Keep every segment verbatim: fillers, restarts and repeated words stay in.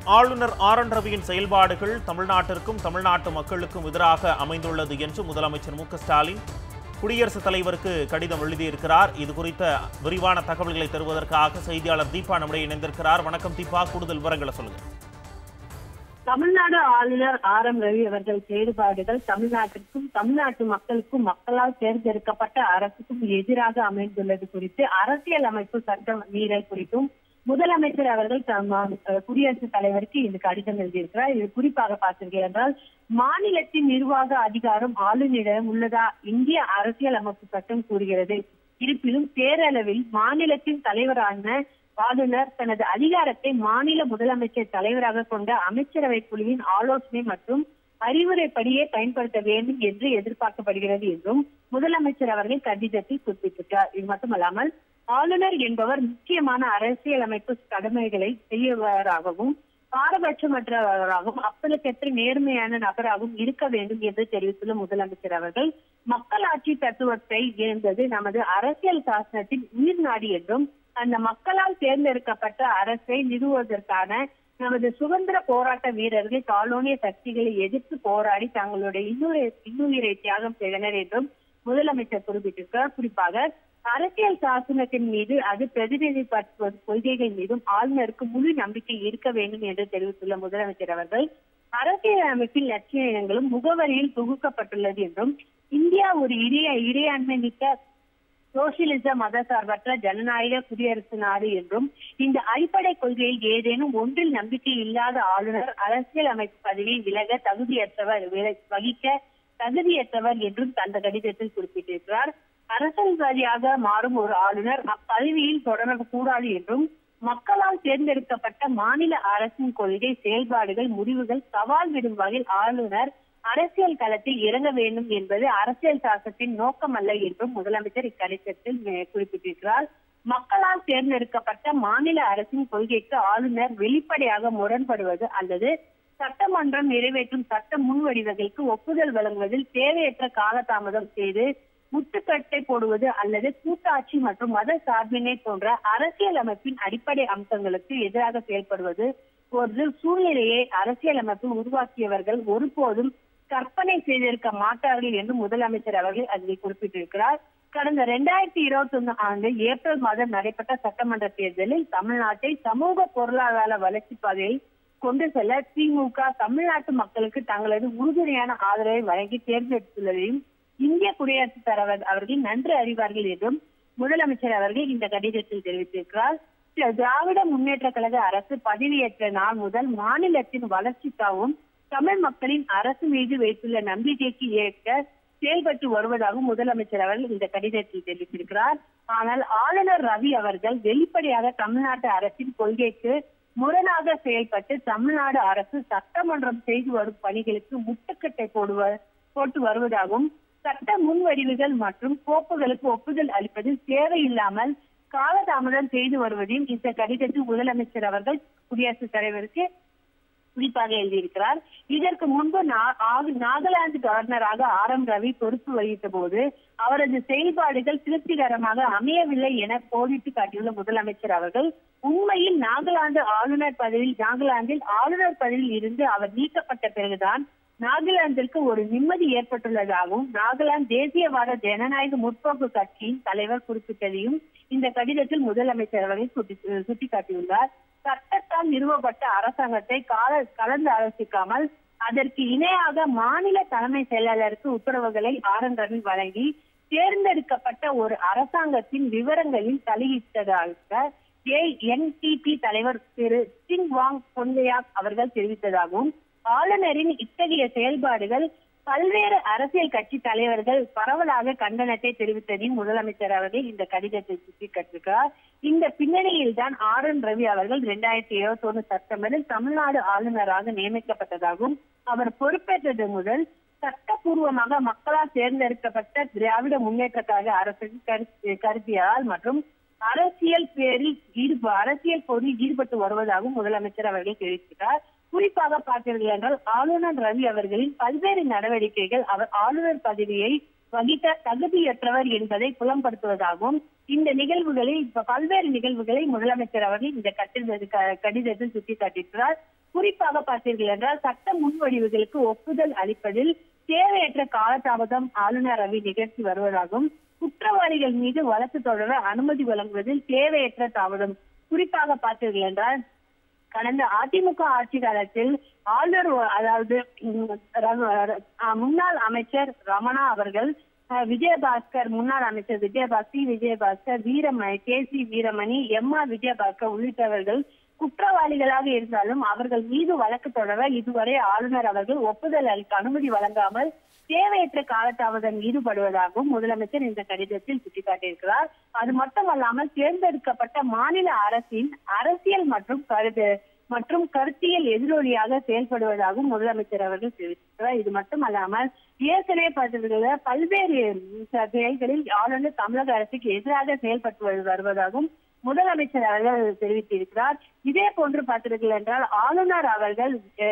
ஆளுநர் R N ரவியின் செயல்பாடுகள் தமிழ்நாட்டிற்கும் தமிழ்நாட்டு மக்களுக்கும் எதிராக அமைந்துள்ளது என்று முதலமைச்சர் மு க ஸ்டாலின் குடியரசுத் தலைவருக்கு கடிதம் எழுதியிருக்கிறார். இது குறித்த விரிவான தகவல்களை தருவதற்காக செய்தியாளர் தீபா நம்முடைய இணைந்திருக்கிறார். வணக்கம் தீபா, கூடுதல் விவரங்களை சொல்லுங்க. தமிழ்நாடு ஆளுநர் ஆர் என் ரவி அவர்கள் செயல்பாடுகள் தமிழ்நாட்டிற்கும் தமிழ்நாட்டு மக்களுக்கும் மக்களால் தேர்ந்தெடுக்கப்பட்ட அரசுக்கும் எதிராக அமைந்துள்ளது குறித்து அரசியல் அமைப்பு சட்ட மீறல் குறித்தும் முதலமைச்சர் அவர்கள் குடியரசுத் தலைவருக்கு இந்த கடிதம் எழுதியிருக்கிறார். இது குறிப்பாக பார்த்தீர்கள் என்றால், மாநிலத்தின் நிர்வாக அதிகாரம் ஆளுநரிடம் உள்ளதா இந்திய அரசியல் அமைப்பு சட்டம் கூறுகிறது. இருப்பினும் பேரளவில் மாநிலத்தின் தலைவரான ஆளுநர் தனது அதிகாரத்தை மாநில முதலமைச்சர் தலைவராக கொண்ட அமைச்சரவை குழுவின் ஆலோசனை மற்றும் அறிவுரைப்படியே பயன்படுத்த வேண்டும் என்று எதிர்பார்க்கப்படுகிறது என்றும் முதலமைச்சர் அவர்கள் கடிதத்தில் குறிப்பிட்டிருக்கிறார். இது மட்டுமல்லாமல், ஆளுநர் என்பவர் முக்கியமான அரசியலமைப்பு கடமைகளை செய்யவராகவும் பாரபட்சமற்றவராகவும் அப்பலுக்கற்ற நேர்மையான நபராகவும் இருக்க வேண்டும் என்று தெரிவித்துள்ள முதலமைச்சர் அவர்கள், மக்களாட்சி தத்துவத்தை என்பது நமது அரசியல் சாசனத்தின் உயிர் நாடி என்றும் அந்த மக்களால் தேர்ந்தெடுக்கப்பட்ட அரசை நிறுவுவதற்கான நமது சுதந்திர போராட்ட வீரர்கள் காலோனிய சக்திகளை எதிர்த்து போராடி தங்களுடைய இன்னுயிரை இன்னுயிரை தியாகம் செய்தனர் என்றும் முதலமைச்சர் குறிப்பிட்டிருக்கிறார். குறிப்பாக அரசியல் சாசனத்தின் மீது அது பிரதிநிதித்துவ கொள்கைகள் மீதும் ஆளுநருக்கு முழு நம்பிக்கை இருக்க வேண்டும் என்று தெரிவித்துள்ள முதலமைச்சர் அவர்கள், அரசியல் அமைப்பின் லட்சியங்களும் முகவரியில் தொகுக்கப்பட்டுள்ளது என்றும் இந்தியா ஒரு இறைய இறையாண்மை மிக்க சோசியலிச மதசார்பற்ற ஜனநாயக குடியரசு நாடு என்றும் இந்த அடிப்படை கொள்கையில் ஏதேனும் ஒன்றில் நம்பிக்கை இல்லாத ஆளுநர் அரசியல் அமைப்பு பதவியை விலக தகுதியற்றவர் வகிக்க தகுதியற்றவர் என்றும் அந்த கடிதத்தில் குறிப்பிட்டிருக்கிறார். அரசியல்வாதியாக மாறும் ஒரு ஆளுநர் அப்பதவியில் தொடரக்கூடாது என்றும் மக்களால் தேர்ந்தெடுக்கப்பட்ட மாநில அரசின் கொள்கை செயல்பாடுகள் முடிவுகள் சவால் விடும் வகையில் ஆளுநர் அரசியல் களத்தில் இறங்க வேண்டும் என்பது அரசியல் சாசனத்தின் நோக்கம் அல்ல என்றும் முதலமைச்சர் இக்கடிதத்தில் குறிப்பிட்டிருக்கிறார். மக்களால் தேர்ந்தெடுக்கப்பட்ட மாநில அரசின் கொள்கைக்கு ஆளுநர் வெளிப்படையாக முரண்படுவது அல்லது சட்டமன்றம் நிறைவேற்றும் சட்ட முன்வடிவுகளுக்கு ஒப்புதல் வழங்குவதில் தேவையற்ற காலதாமதம் செய்து முட்டுக்கட்டை போடுவது அல்லது கூட்டாட்சி மற்றும் மத சார்பினை போன்ற அரசியல் அமைப்பின் அடிப்படை அம்சங்களுக்கு எதிராக செயல்படுவது ஒரு சூழ்நிலையை அரசியல் அமைப்பு உருவாக்கியவர்கள் ஒருபோதும் கற்பனை செய்திருக்க மாட்டார்கள் என்று முதலமைச்சர் அவர்கள் அதில் குறிப்பிட்டிருக்கிறார். கடந்த இரண்டாயிரத்தி இருபத்தி ஒன்னு ஆண்டு ஏப்ரல் மாதம் நடைபெற்ற சட்டமன்ற தேர்தலில் தமிழ்நாட்டை சமூக பொருளாதார வளர்ச்சி பாதையில் கொண்டு செல்ல திமுக தமிழ்நாட்டு மக்களுக்கு தங்களது உறுதுணையான ஆதரவை வழங்கி தேர்ந்தெடுத்துள்ளதையும் இந்திய குடியரசுத் தலைவர் அவர்கள் நன்கு அறிவார்கள் என்றும் முதலமைச்சர் அவர்கள் இந்த கடிதத்தில் தெரிவித்திருக்கிறார். திராவிட முன்னேற்ற கழக அரசு பதவியேற்ற நாள் முதல் மாநிலத்தின் வளர்ச்சிக்காகவும் தமிழ் மக்களின் அரசு மீது வைத்துள்ள நம்பிக்கைக்கு ஏற்க செயல்பட்டு வருவதாகவும் முதலமைச்சர் அவர்கள் இந்த கடிதத்தில் தெரிவித்திருக்கிறார். ஆனால் ஆளுநர் ரவி அவர்கள் வெளிப்படையாக தமிழ்நாட்டு அரசின் கொள்கைக்கு முரணாக செயல்பட்டு தமிழ்நாடு அரசு சட்டமன்றம் செய்து வரும் பணிகளுக்கு முட்டுக்கட்டை போடுவ போட்டு வருவதாகவும் சட்ட முன்வடிவுகள் மற்றும் கோப்புகளுக்கு ஒப்புதல் அளிப்பதில் தேவையில்லாமல் காலதாமதம் செய்து வருவதையும் இந்த கடிதத்தில் முதலமைச்சர் அவர்கள் குடியரசுத் தலைவருக்கு குறிப்பாக எழுதியிருக்கிறார். இதற்கு முன்பு நாகாலாந்து கவர்னராக ஆர் என் ரவி பொறுப்பு வகித்த போது அவரது செயல்பாடுகள் திருப்திகரமாக அமையவில்லை என கோடிட்டு காட்டியுள்ள முதலமைச்சர் அவர்கள், உண்மையில் நாகாலாந்து ஆளுநர் பதவியில் நாகாலாந்தில் ஆளுநர் பதவியில் இருந்து அவர் நீக்கப்பட்ட பிறகுதான் நாகாலாந்திற்கு ஒரு நிம்மதி ஏற்பட்டுள்ளதாகவும் நாகாலாந்து தேசியவாத ஜனநாயக முற்போக்கு கட்சியின் தலைவர் குறிப்பிட்டதையும் இந்த கடிதத்தில் முதலமைச்சர் அவர்கள் சுட்டிக்காட்டியுள்ளார். சட்டத்தால் நிறுவப்பட்ட அரசாங்கத்தை கால கலந்து ஆலோசிக்காமல் அதற்கு இணையாக மாநில தலைமை செயலாளருக்கு உத்தரவுகளை ஆர் என் ரவி வழங்கி தேர்ந்தெடுக்கப்பட்ட ஒரு அரசாங்கத்தின் விவரங்களில் தலையிட்டதாக ஏ என் டி பி தலைவர் திரு சிங் வாங் பொன்கையாக் அவர்கள் தெரிவித்ததாகவும் ஆளுநரின் இத்தகைய செயல்பாடுகள் பல்வேறு அரசியல் கட்சி தலைவர்கள் பரவலாக கண்டனத்தை தெரிவித்ததையும் முதலமைச்சர் அவர்கள் இந்த கடிதத்தில் சுட்டிக்காட்டியிருக்கிறார். இந்த பின்னணியில் தான் ஆர் என் ரவி அவர்கள் இரண்டாயிரத்தி இருபத்தி ஒன்னு செப்டம்பரில் தமிழ்நாடு ஆளுநராக நியமிக்கப்பட்டதாகவும் அவர் பொறுப்பேற்றது முதல் சட்டப்பூர்வமாக மக்களால் தேர்ந்தெடுக்கப்பட்ட திராவிட முன்னேற்ற கழக அரசின் கருத்தியால் மற்றும் அரசியல் பேரில் ஈடுப அரசியல் போரில் ஈடுபட்டு வருவதாகவும் முதலமைச்சர் அவர்கள் தெரிவித்தார். குறிப்பாக பார்த்தீர்கள் என்றால், ஆளுநர் ரவி அவர்களின் பல்வேறு நடவடிக்கைகள் அவர் ஆளுநர் பதவியை வகிக்க தகுதியற்றவர் என்பதை புலம்படுத்துவதாகவும் இந்த நிகழ்வுகளில் பல்வேறு நிகழ்வுகளை முதலமைச்சர் அவர்கள் இந்த கடிதத்தில் சுட்டிக்காட்டியிருக்கிறார். குறிப்பாக பார்த்தீர்கள் என்றால் சட்ட முன்வடிவுகளுக்கு ஒப்புதல் அளிப்பதில் தேவையற்ற காலதாமதம் ஆளுநர் ரவி நிகழ்த்தி வருவதாகவும் குற்றவாளிகள் மீது வழக்கு தொடர அனுமதி வழங்குவதில் தேவையற்ற தாமதம். குறிப்பாக பார்த்தீர்கள் என்றால் கடந்த அதிமுக ஆட்சி காலத்தில் ஆளுநர் அதாவது முன்னாள் அமைச்சர் ரமணா அவர்கள், விஜயபாஸ்கர் முன்னாள் அமைச்சர் Vijayabaskar Vijayabaskar Veeramani K C Veeramani M R Vijayabaskar உள்ளிட்டவர்கள் குற்றவாளிகளாக இருந்தாலும் அவர்கள் மீது வழக்கு தொடர இதுவரை ஆளுநர் அவர்கள் ஒப்புதல் அளிக்க அனுமதி வழங்காமல் தேவையற்ற காலதாமதம் ஈடுபடுவதாகவும் முதலமைச்சர் இந்த கடிதத்தில் சுட்டிக்காட்டியிருக்கிறார். அது மட்டுமல்லாமல் தேர்ந்தெடுக்கப்பட்ட மாநில அரசின் அரசியல் மற்றும் கருது மற்றும் கருத்தியல் எதிரொலியாக செயல்படுவதாகவும் முதலமைச்சர் அவர்கள் தெரிவித்திருக்கிறார். இது மட்டுமல்லாமல் ஏற்கனவே பார்த்திருக்கிற பல்வேறு செயல்களில் ஆளுநர் தமிழக அரசுக்கு எதிராக செயல்பட்டு வருவதாகவும் முதலமைச்சர் அவர்கள் தெரிவித்திருக்கிறார். இதே போன்று பார்த்தீர்கள் என்றால் ஆளுநர் அவர்கள்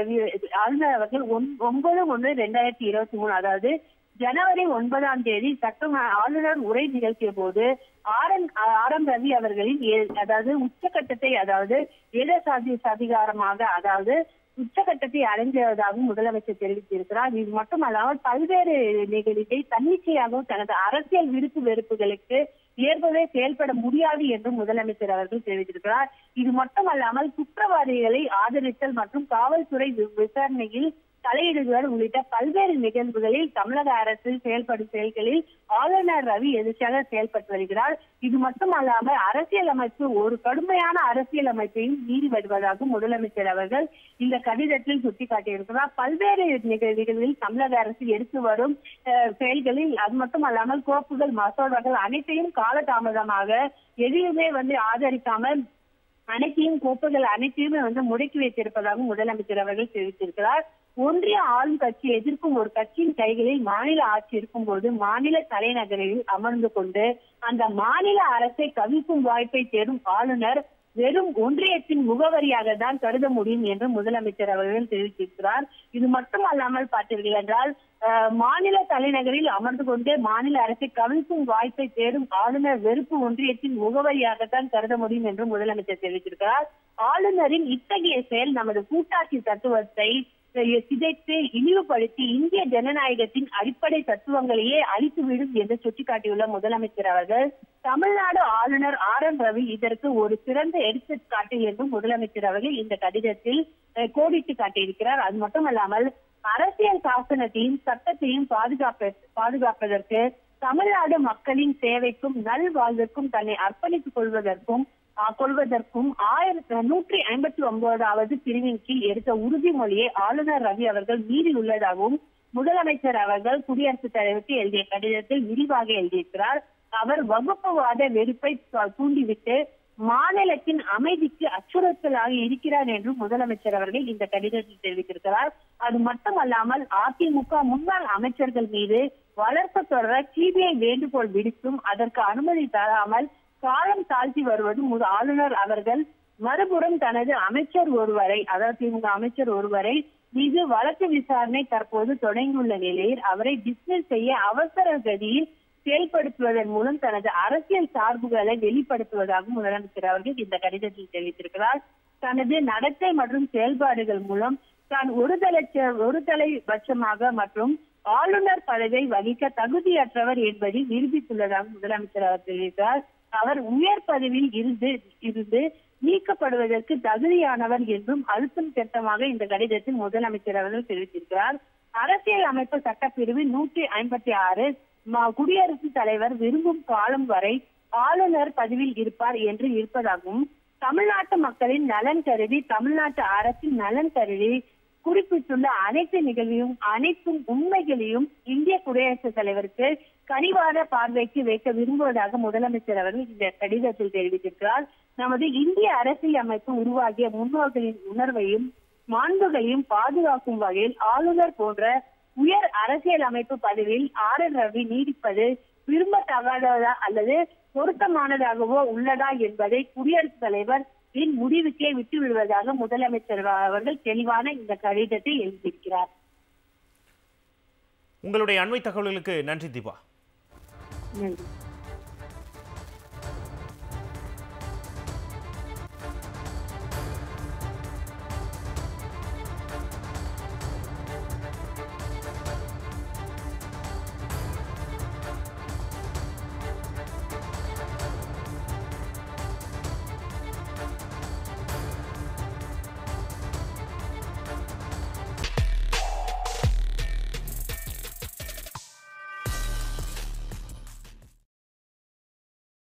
ஆளுநர் அவர்கள் ஒன்பது ஒன்று இரண்டாயிரத்தி இருபத்தி மூணு அதாவது ஜனவரி ஒன்பதாம் தேதி சட்ட ஆளுநர் உரை நிகழ்த்திய போது R N R M Ravi அவர்களின் அதாவது உச்சகட்டத்தை அதாவது ஏதசாதி அதிகாரமாக அதாவது உச்சகட்டத்தை அடைந்ததாகவும் முதலமைச்சர் தெரிவித்திருக்கிறார். இது மட்டுமல்லாமல் பல்வேறு நிகழ்ச்சியை தன்னிச்சையாகவும் தனது அரசியல் விருப்பு வெறுப்புகளுக்கு ஏற்பவே செயல்பட முடியாது என்றும் முதலமைச்சர் அவர்கள் தெரிவித்திருக்கிறார். இது மட்டுமல்லாமல் குற்றவாளிகளை ஆதரித்தல் மற்றும் காவல்துறை விசாரணையில் தலையிடுதல் உள்ளிட்ட பல்வேறு நிகழ்வுகளில் தமிழக அரசு செயல்படும் செயல்களில் ஆளுநர் ரவி எதிர்த்தாக செயல்பட்டு வருகிறார். இது மட்டுமல்லாமல் அரசியல் அமைப்பு ஒரு கடுமையான அரசியல் அமைப்பையும் மீறி வருவதாக முதலமைச்சர் அவர்கள் இந்த கடிதத்தில் சுட்டிக்காட்டியிருக்கிறார். பல்வேறு நிகழ்வுகளில் தமிழக அரசு எடுத்து வரும் செயல்களில் அது மட்டுமல்லாமல் கோப்புகள் மசோதாக்கள் அனைத்தையும் காலதாமதமாக எதையுமே வந்து ஆதரிக்காமல் அனைத்தையும் கோப்புகள் அனைத்தையுமே வந்து முடக்கி வைத்திருப்பதாகவும் முதலமைச்சர் அவர்கள் தெரிவித்திருக்கிறார். ஒன்றிய ஆளும் கட்சி எதிர்க்கும் ஒரு கட்சியின் கைகளில் மாநில ஆட்சி இருக்கும் போது மாநில தலைநகரில் அமர்ந்து கொண்டு அந்த மாநில அரசை கவிழ்க்கும் வாய்ப்பை தேடும் ஆளுநர் வெறும் ஒன்றியத்தின் முகவரியாக தான் கருத முடியும் என்று முதலமைச்சர் அவர்கள் தெரிவித்திருக்கிறார். இது மட்டும் அல்லாமல் பார்த்தீர்கள் என்றால் மாநில தலைநகரில் அமர்ந்து கொண்டு மாநில அரசை கவிழ்க்கும் வாய்ப்பை தேடும் ஆளுநர் வெறுப்பு ஒன்றியத்தின் முகவரியாகத்தான் கருத முடியும் என்று முதலமைச்சர் தெரிவித்திருக்கிறார். ஆளுநரின் இத்தகைய செயல் நமது கூட்டாட்சி தத்துவத்தை சிதைத்து இழிவுபடுத்தி இந்திய ஜனநாயகத்தின் அடிப்படை தத்துவங்களையே அழித்துவிடும் என்று சுட்டிக்காட்டியுள்ள முதலமைச்சர் அவர்கள் தமிழ்நாடு ஆளுநர் ஆர் என் ரவி இதற்கு ஒரு சிறந்த எடுத்துக்காட்டு என்றும் முதலமைச்சர் அவர்கள் இந்த கடிதத்தில் கோடிட்டு காட்டியிருக்கிறார். அது மட்டுமல்லாமல் அரசியல் சாசனத்தையும் சட்டத்தையும் பாதுகாப்ப பாதுகாப்பதற்கு தமிழ்நாடு மக்களின் சேவைக்கும் நல்வாழ்விற்கும் தன்னை அர்ப்பணித்துக் கொள்வதற்கும் கொள்வதற்கும் ஆயிரத்தி நூற்றி ஐம்பத்தி ஒன்பதாவது பிரிவின் கீழ் எடுத்த உறுதிமொழியை ஆளுநர் ரவி அவர்கள் மீறியுள்ளதாகவும் முதலமைச்சர் அவர்கள் குடியரசுத் தலைவருக்கு எழுதிய கடிதத்தில் விரிவாக எழுதியிருக்கிறார். அவர் வகுப்புவாத வெறுப்பை தூண்டிவிட்டு மாநிலத்தின் அமைதிக்கு அச்சுறுத்தலாக இருக்கிறார் என்றும் முதலமைச்சர் அவர்கள் இந்த கடிதத்தில் தெரிவித்திருக்கிறார். அது மட்டுமல்லாமல் அதிமுக முன்னாள் அமைச்சர்கள் மீது வழக்கு தொடர சிபிஐ வேண்டுகோள் விடுத்தும் அதற்கு அனுமதி தராமல் காலம் தாழ்த்தி வருவது ஆளுநர் அவர்கள் மறுபுறம் தனது அமைச்சர் ஒருவரை அதாவது திமுக அமைச்சர் ஒருவரை மீது வழக்கு விசாரணை தற்போது தொடங்கியுள்ள நிலையில் அவரை டிஸ்மிஸ் செய்ய அவசர கதியில் செயல்படுத்துவதன் மூலம் தனது அரசியல் சார்புகளை வெளிப்படுத்துவதாக முதலமைச்சர் அவர்கள் இந்த கடிதத்தில் தெரிவித்திருக்கிறார். தனது நடத்தை மற்றும் செயல்பாடுகள் மூலம் தான் ஒரு தலைச்ச ஒரு தலைபட்சமாக மற்றும் ஆளுநர் பதவியை வகிக்க தகுதியற்றவர் என்பதை நிரூபித்துள்ளதாக முதலமைச்சர் அவர் தெரிவித்தார். அவர் உயர் பதவியில் இருந்து இருந்து நீக்கப்படுவதற்கு தகுதியானவர் என்றும் அழுத்தம் திட்டமாக இந்த கடிதத்தில் முதலமைச்சர் அவர்கள் தெரிவித்திருக்கிறார். அரசியல் அமைப்பு சட்டப்பிரிவு நூற்றி ஐம்பத்தி ஆறு குடியரசுத் தலைவர் விரும்பும் காலம் வரை ஆளுநர் பதவியில் இருப்பார் என்று இருப்பதாகவும் தமிழ்நாட்டு மக்களின் நலன் கருதி தமிழ்நாட்டு அரசின் நலன் கருதி குறிப்பிட்டுள்ள அனைத்து நிகழ்வையும் அனைத்தும் உண்மைகளையும் இந்திய குடியரசுத் தலைவருக்கு கனிவான பார்வைக்கு வைக்க விரும்புவதாக முதலமைச்சர் அவர்கள் இந்த கடிதத்தில் தெரிவித்திருக்கிறார். நமது இந்திய அரசியல் அமைப்பு உருவாகிய முன்னோர்களின் உணர்வையும் மாண்புகளையும் பாதுகாக்கும் வகையில் ஆளுநர் போன்ற உயர் அரசியல் அமைப்பு பதவியில் ஆர் என் ரவி நீடிப்பது விரும்பத்தகாததா அல்லது பொருத்தமானதாகவோ உள்ளதா என்பதை குடியரசுத் தலைவர் முடிவுக்கே விட்டு விடுவதாக முதலமைச்சர் அவர்கள் தெளிவான இந்த கடிதத்தை எழுதியிருக்கிறார். உங்களுடைய அண்மை தகவல்களுக்கு நன்றி தீபா. நன்றி.